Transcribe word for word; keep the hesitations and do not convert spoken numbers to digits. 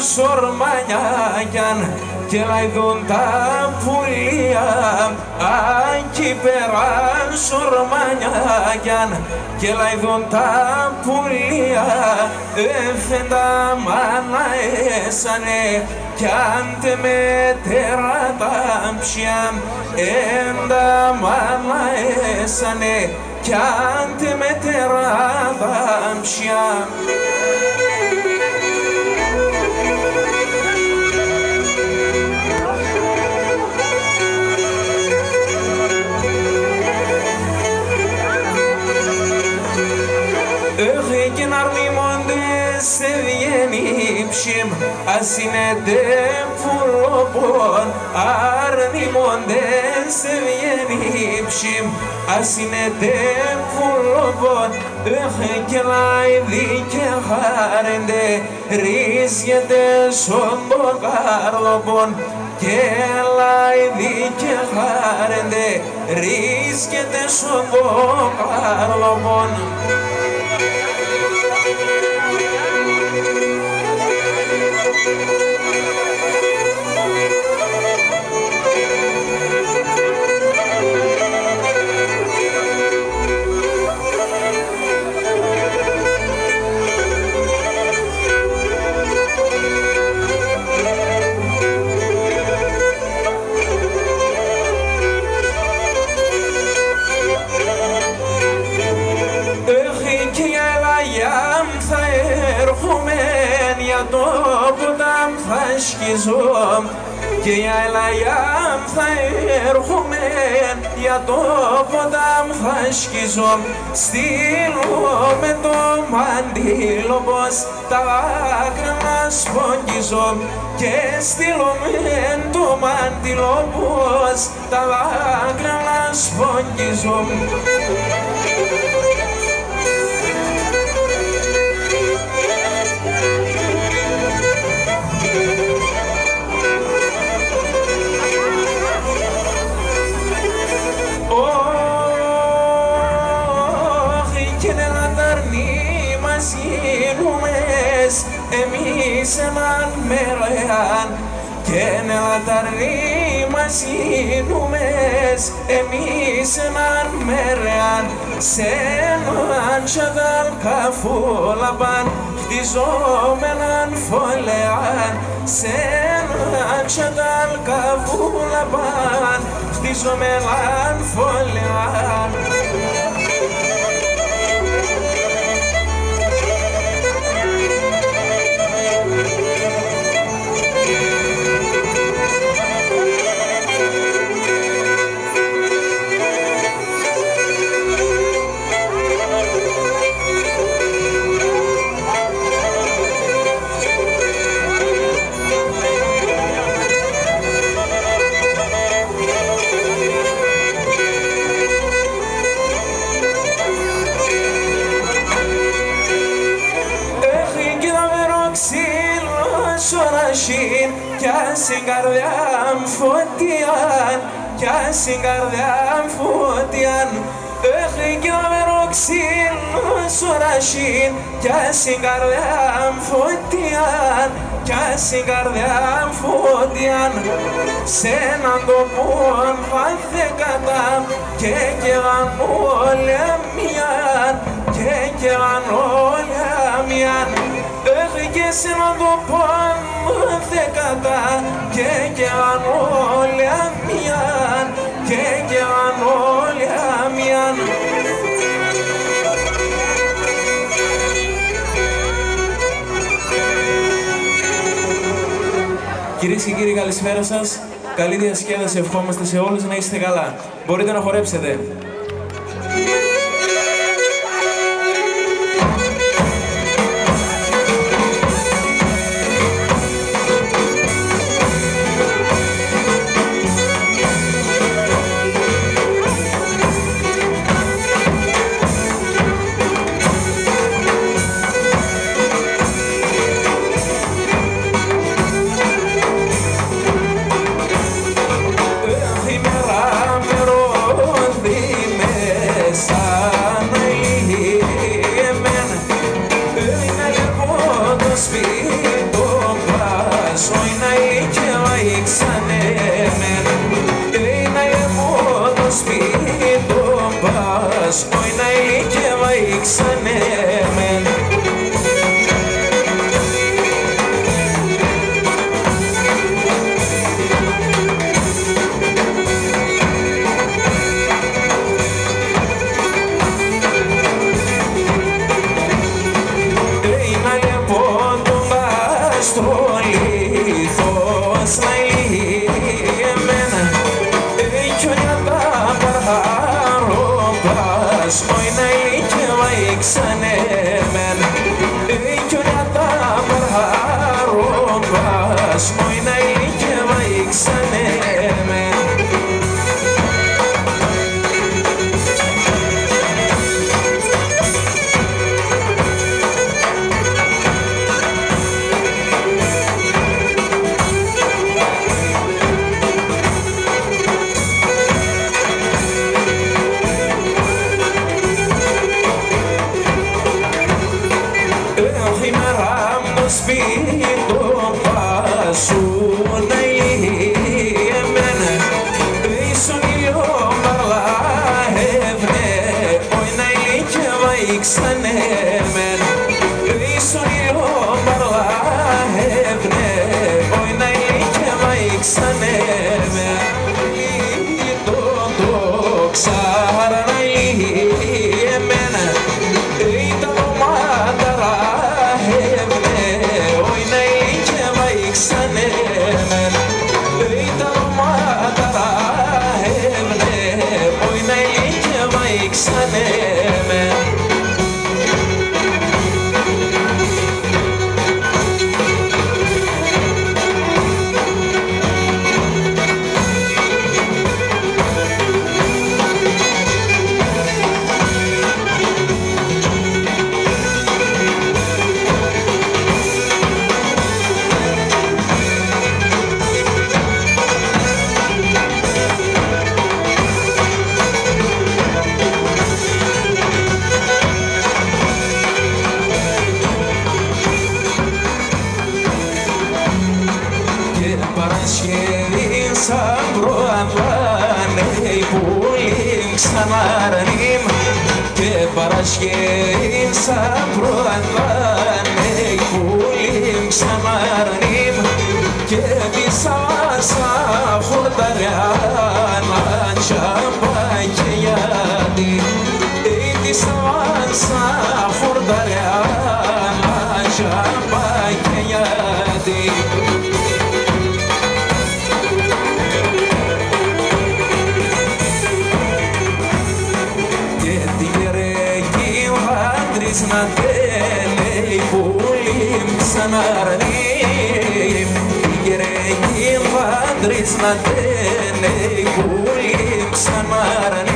σορμάνια κι αν και λαϊδούν τα πουλία, αν κι πέρα σορμάνια κι αν και λαϊδούν τα πουλία, έφεντα μάνα έσανε κι αν τε μετέρα τα ψιά, έντα μάνα έσανε κι αν τε μετέρα τα ψιά. Έχει και να αρνημόντες σε βγαίνει ψημ, ας είναι τε πουλοπών, αρνημόντες σε βγαίνει ψημ, ας είναι τε πουλοπών, έχει και λαϊδί και χαρέντε, ρίζεται στον το καρδοπών, και λαϊδί και χαρέντε, ρίζεται στον το καρδοπών. Το ποτάμ θα σκιζόμ και η αελαγιάμ θα έρχομεν, για το ποτάμ θα σκιζόμ, στείλουμε το μαντήλο πως τα άκρα να σπογγιζόμ και στείλουμε το μαντήλο πως τα άκρα να σπογγιζόμ. Εμείς έναν μερεάν και να τα μας γίνουμες, εμείς έναν μερεάν σε έναν σαντάλ καφούλαπαν, χτιζόμεναν φωλεάν, σε έναν σαντάλ καφούλαπαν, χτιζόμεναν φωλεάν. Κι ας την καρδιά μου φωτιάν, κι ας την καρδιά μου φωτιάν, έχει κι να με ροξύλω σωρασίν, κι ας την καρδιά μου φωτιάν, κι ας την καρδιά μου φωτιάν, σε έναν τοπόν παθεκατά και καίγαν όλοι αμοιάν, και καίγαν όλοι αμοιάν. Έχει και σε έναν τοπόν δεκατά και καίγαν όλοι αμοιάν, και καίγαν όλοι αμοιάν. Κυρίες και κύριοι, καλησπέρα σας. Καλή διασκέδαση ευχόμαστε σε όλους, να είστε καλά. Μπορείτε να χορέψετε. Esa ρόμπας όι να ηλικεύα ήξανεμεν. Στολίθος να ηλιεμένα Ήκιονια τα παρχαρόμπας όι να ηλικεύα ήξανεμεν. Ήκιονια τα παρχαρόμπας όι να ηλικεύα ήξανεμεν. Σπίτο πάσου να ηλιεμένα ίσον ηλιόμαρλα εύνε όι να ηλικεύα ήξανεμεν. Ίσον ηλιόμαρλα εύνε όι να ηλικεύα ήξανεμεν. Λίτον το ξάρα να ηλιεμένα ήταν ομάδαρα ήξανεμεν. Ήταν ομάδαρα εύνε όι να ηλικεύα ήξανεμεν. Παρασκευήν σαν προανλάνε οι πουλήν ξαναρνήμ. Και Παρασκευήν σαν προανλάνε οι πουλήν ξαναρνήμ. Και πισάσα χορταριάνα τσαμπακιάτη. Πισάσα χορταριάνα τσαμπακιάτη. Να τέλει πουλήν ξαναρνήμ. Γερεγγύν βάντρις να τέλει πουλήν ξαναρνήμ.